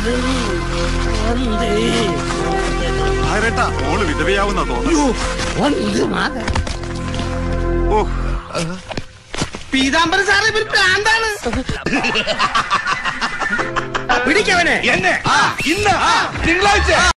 ഓള് വിധവയാവുന്ന തോന്നുന്നു. പീതാംബര സാറ് ഇവർ പ്രാന്താണ്. പിടിക്കവനെ. എന്നെ ഇന്ന് തിങ്കളാഴ്ച